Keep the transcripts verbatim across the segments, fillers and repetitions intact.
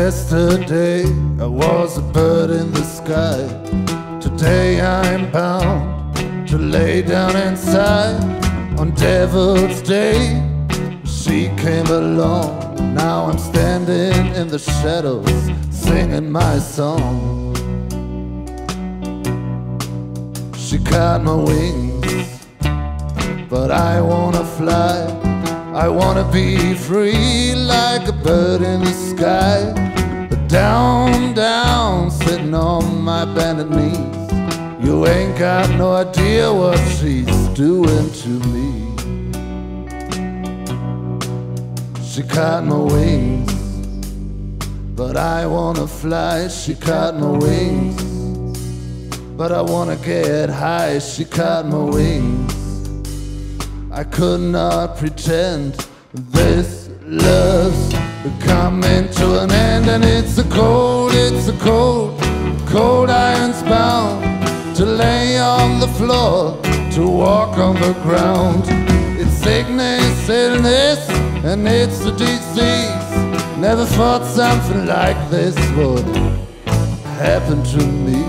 Yesterday I was a bird in the sky. Today I'm bound to lay down and sigh. On Devil's Day she came along. Now I'm standing in the shadows singing my song. She caught my wings, but I wanna fly. I wanna be free like a bird in the sky. But down, down, sitting on my bended knees, you ain't got no idea what she's doing to me. She caught my wings, but I wanna fly. She caught my wings, but I wanna get high. She caught my wings. I could not pretend this love's coming to an end. And it's a cold, it's a cold, cold iron's bound to lay on the floor, to walk on the ground. It's sickness, illness, and it's a disease. Never thought something like this would happen to me.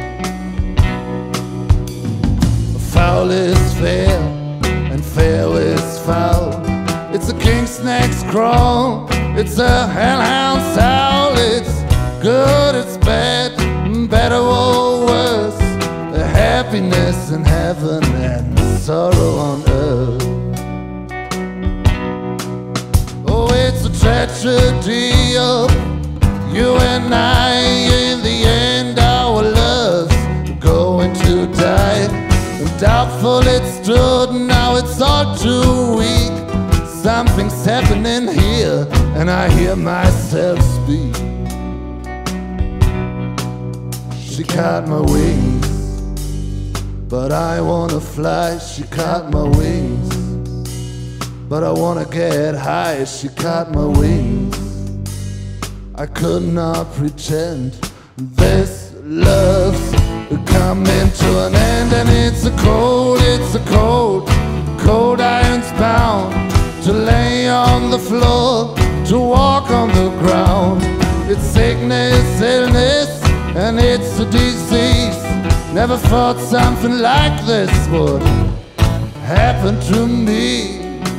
Foul is fair, and fair is foul. It's a king snake's crawl, it's a hellhound's howl. It's good, it's bad, better or worse, the happiness in heaven and sorrow on earth. Oh, it's a tragedy of you and I. In the end our love's going to die. Doubtful it stood, now it's all too weak. Something's happening here, and I hear myself speak. She caught my wings, but I wanna fly. She caught my wings, but I wanna get high. She caught my wings. I could not pretend this love's coming to an end. And it's a cold, it's a cold, cold iron's bound to lay on the floor, to walk on the ground. It's sickness, illness, and it's a disease. Never thought something like this would happen to me.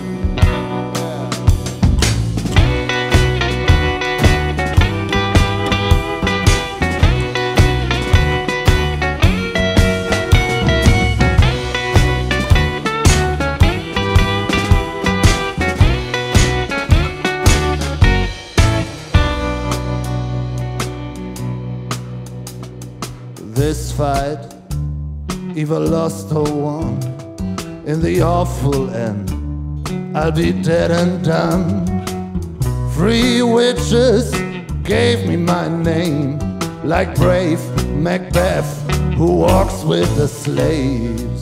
This fight, either lost or won. In the awful end, I'll be dead and done. Three witches gave me my name, like brave Macbeth who walks with the slaves.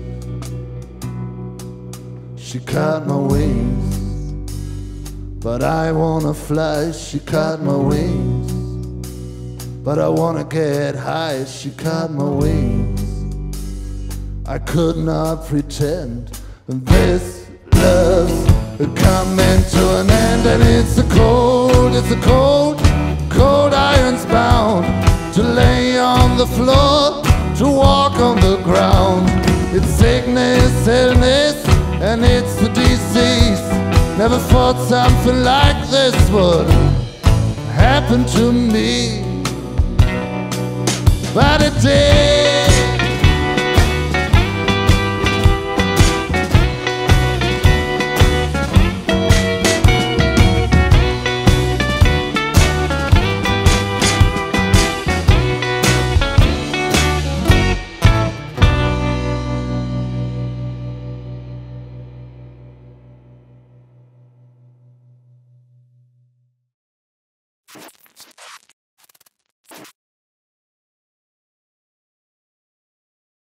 She caught my wings, but I wanna fly. She caught my wings, but I wanna get high. She caught my wings. I could not pretend this love's coming to an end. And it's a cold, it's a cold, cold iron's bound to lay on the floor, to walk on the ground. It's sickness, illness, and it's a disease. Never thought something like this would happen to me. But it did.